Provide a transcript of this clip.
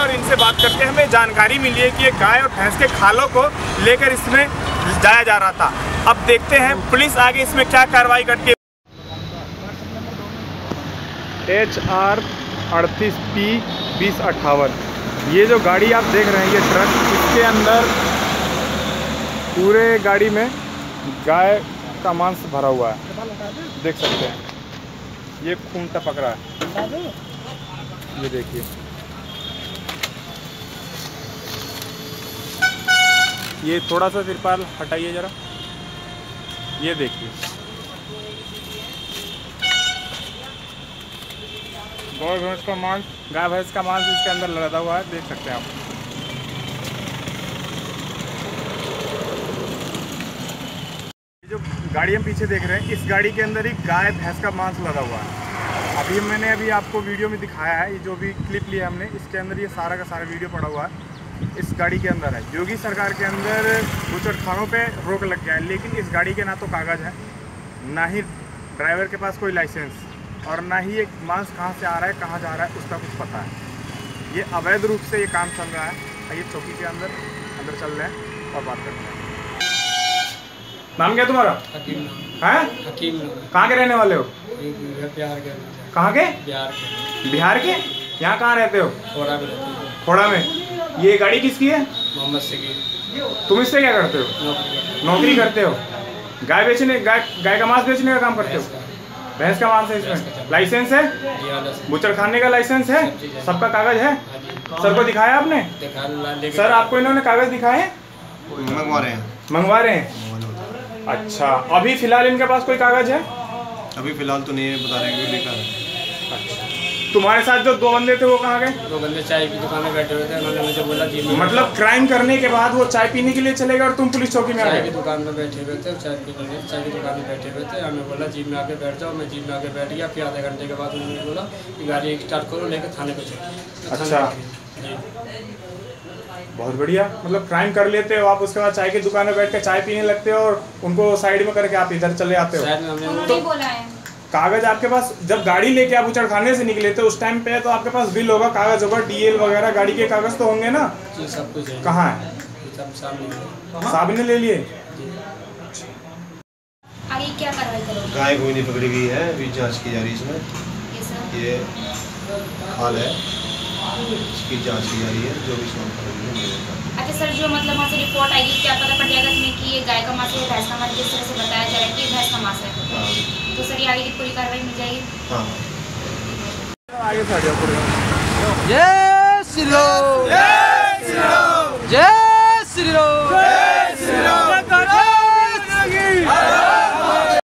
और इनसे बात करके हमें जानकारी मिली है कि ये गाय और भैंस के खालों को लेकर इसमें जाया जा रहा था। अब देखते हैं पुलिस आगे इसमें क्या कार्रवाई करती है। HR 38P 2058 ये जो गाड़ी आप देख रहे हैं, ये ट्रक, इसके अंदर पूरे गाड़ी में गाय का मांस भरा हुआ है, देख सकते हैं। ये खून टपक रहा है, ये देखिए। ये थोड़ा सा तिरपाल हटाइए जरा, ये देखिए। गाय भैंस का मांस, गाय भैंस का मांस इसके अंदर लगा हुआ है, देख सकते हैं आप। जो गाड़ी हम पीछे देख रहे हैं, इस गाड़ी के अंदर ही गाय भैंस का मांस लगा हुआ है। मैंने आपको वीडियो में दिखाया है, ये जो भी क्लिप लिया हमने, इसके अंदर ये सारा का सारा वीडियो पड़ा हुआ है, इस गाड़ी के अंदर है। योगी सरकार के अंदर बूचड़खानों पे रोक लग गया है, लेकिन इस गाड़ी के ना तो कागज़ है, ना ही ड्राइवर के पास कोई लाइसेंस, और ना ही एक मांस कहाँ से आ रहा है, कहाँ जा रहा है, उसका कुछ पता है। ये अवैध रूप से ये काम चल रहा है। ये चौकी के अंदर चल रहे हैं और बात करते हैं। नाम क्या तुम्हारा? हकीम। हैं? हकीम। कहाँ के रहने वाले हो? बिहार के। कहाँ के? बिहार के। बिहार के? यहाँ कहाँ रहते हो? खोड़ा में रहते हैं। खोड़ा में। ये गाड़ी किसकी है? मोहम्मद सगीर। तुम इससे क्या करते हो? नौकरी करते हो? गाय बेचने, गाय का मांस बेचने का काम करते हो? भैंस का मांस है इसमें? लाइसेंस है? बूचड़खाने का लाइसेंस है? सबका कागज है? सर को दिखाया आपने? सर आपको इन्होंने कागज दिखाए? मंगवा रहे हैं। अच्छा, अभी फिलहाल इनके पास कोई कागज है? अभी फिलहाल तो नहीं बता रहे हैं, लेकर। अच्छा, तुम्हारे साथ जो दो बंदे थे वो कहाँ गए? दो बंदे चाय की दुकान में बैठे हुए थे, उन्होंने मुझे बोला जी। मतलब क्राइम करने के बाद वो चाय पीने के लिए चले गए और तुम पुलिस चौकी में आ गए? चाय की दुकान में बैठे हुए थे, चाय की दुकान में बैठे हुए थे। हमें बोला जीप में आके बैठ जाओ, मैं जीप में आके बैठ गया। फिर आधे घंटे के बाद उन्होंने बोला कि गाड़ी स्टार्ट करो, लेकर थाने को चलो। अच्छा जी, बहुत बढ़िया। मतलब क्राइम कर लेते हो आप, उसके बाद चाय की दुकान में बैठ के चाय पीने लगते हो और उनको साइड में करके आप इधर चले आते हो। तो कागज आपके पास, जब गाड़ी लेके आप बूचड़खाने से निकले थे उस टाइम पे तो आपके पास बिल होगा, कागज होगा, DL वगैरह गाड़ी के कागज तो होंगे ना? जी, सब कुछ है। कहाँ है? साहब ने ले लिए? आगे क्या कार्रवाई करोगे? गाय कोई नहीं पकड़ी गई है, अभी जांच की जा रही है इसमें। ये हाल है, इसकी जांच की जा रही है, जो भी सवाल करेंगे। अच्छा सर, जो मतलब वहाँ से रिपोर्ट आएगी, क्या पता पड़ जाएगा इसमें कि ये गाय का मांस है, भैंस का मांस, जिस तरह से बताया जा रहा है कि ये भैंस का मांस है, तो सर ये आगे की पूरी कार्रवाई मिल जाएगी? हाँ, आगे से आ जाओ। जय श्री राम।